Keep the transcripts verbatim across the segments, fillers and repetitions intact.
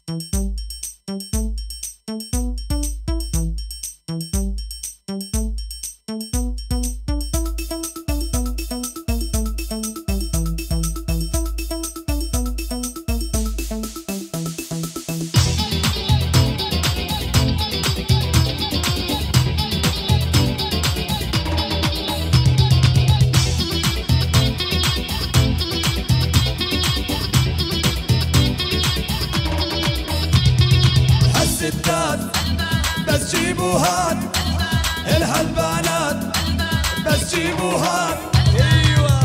بس جيبوا هاد الها البنات، بس جيبوا هاد. ايوه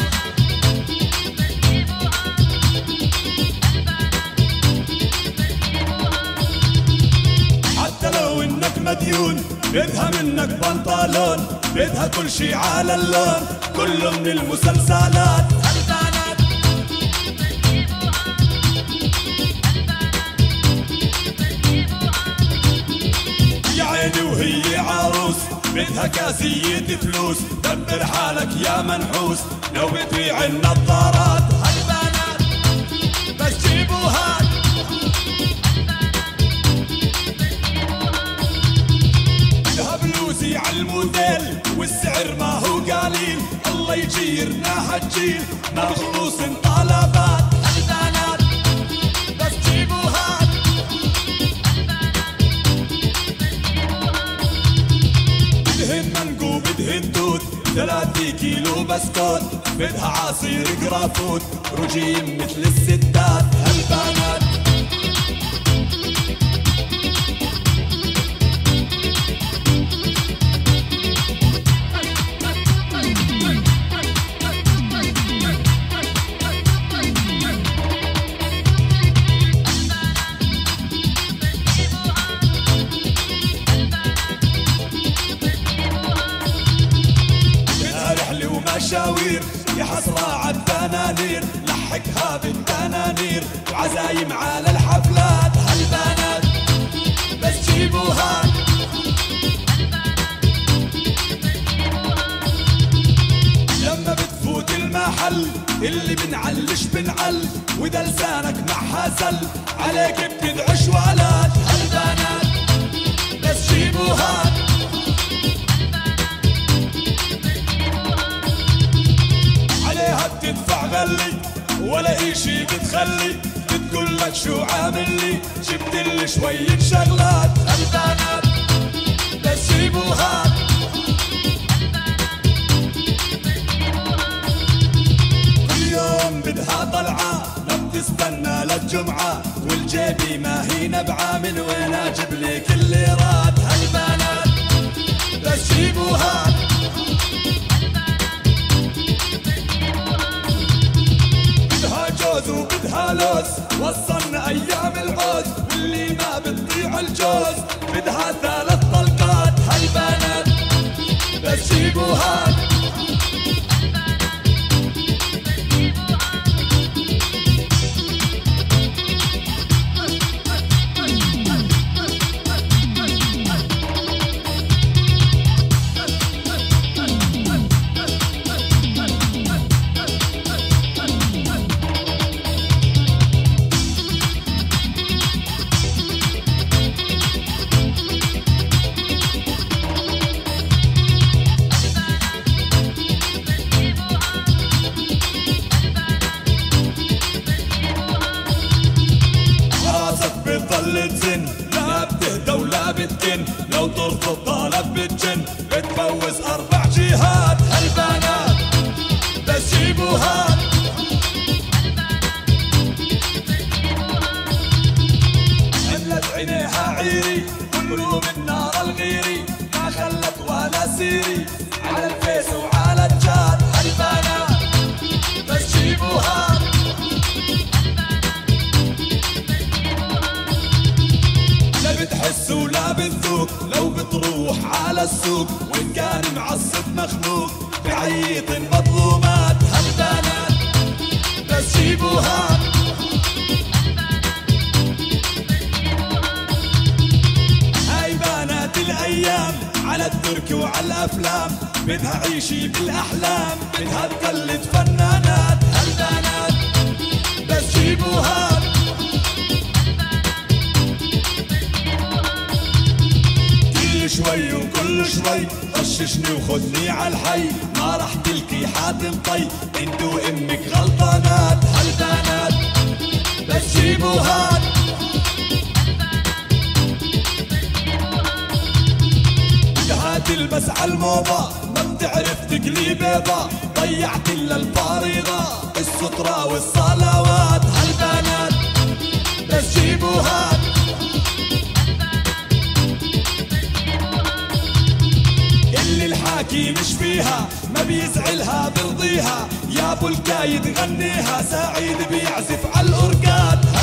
حتى لو انك مديون بدها منك بنطلون، بدها كل شي على اللون كله من المسلسلات. وهي عروس بدها كاسية فلوس، دبر حالك يا منحوس لو بتبيع النظارات. هالبنات بس جيبوا هاد، بدها بلوزي عالموديل والسعر ما هو قليل، الله يجيرنا هالجيل ما خلوص طلبات. هالبنات بس جيبوا هاد، بدهن منقو بدهن توت، ثلاثة كيلو بسكوت، بدها عصير قرافوت رجيم مثل الستات. هالبنات مشاوير يا حسرة عالدنانير، لحقها بالدنانير وعزايم على الحفلات. هالبنات بس جيبوا هاد، لما بتفوت المحل اللي بنعلش بنعل، وإذا لسانك معها زل عليك بتدعش ولاد. هالبنات بس جيبوا هاد، تدفع غلي ولا اشي بتخلي، بتقول لك شو عامل لي جبتلي شوية شغلات. هالبنات بس جيبوا هاد، كل يوم بدها طلعة ما بتستنى للجمعة، والجيبي ما هي نبعة من وين اجيب لك الليرات. هالبنات بس جيبوا هاد، وبدها لوز وصلنا ايام العوز، واللي ما بتطيع الجوز بدها ثلاث طلقات. هالبنات بس جيبوا هاد، بتضل تزن لا بتهدى ولا بتكن، لو ترفض طلب بتجن بتفوز اربع جهات. هالبنات بس جيبوا هاد، عملت عينيها عيري كله من نار الغيري، ما خلت ولا سيري على الفيس وعلى الجات. هالبنات بس جيبوا هاد، بتحس ولا بتذوق لو بتروح على السوق، وإن كان معصب مخنوق بعيط المظلومات. هالبنات بس جيبوا هاد، هاي بنات الأيام على الترك وعلى الأفلام، بدها عيشي بالأحلام بدها تقلد فنانات. هالبنات بس جيبوا هاد، كل شوي غششني وخذني عالحي، ما راح تلقي حاتم طي، انت وامك غلطانات هالبنات بس جيبوا هات. بدها تلبس عالموضة ما بتعرف تقلي بيضة، ضيعت الا الفريضة السترة والصلوات هالبنات بس جيبوا هات. اللي الحاكي مش فيها ما بيزعلها برضيها، يا ابو الكايد غنيها سعيد بيعزف عالأورقات.